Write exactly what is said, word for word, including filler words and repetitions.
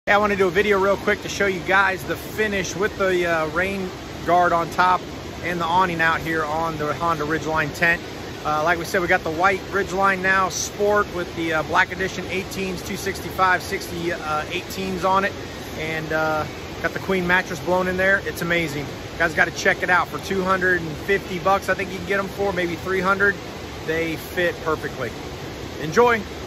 Hey, I want to do a video real quick to show you guys the finish with the uh, rain guard on top and the awning out here on the Honda Ridgeline tent. Uh, like we said, we got the white Ridgeline now Sport with the uh, black edition eighteens, two sixty-five, sixty uh, eighteens on it, and uh, got the queen mattress blown in there. It's amazing. You guys got to check it out. For two hundred fifty bucks, I think you can get them for, maybe three hundred. They fit perfectly. Enjoy.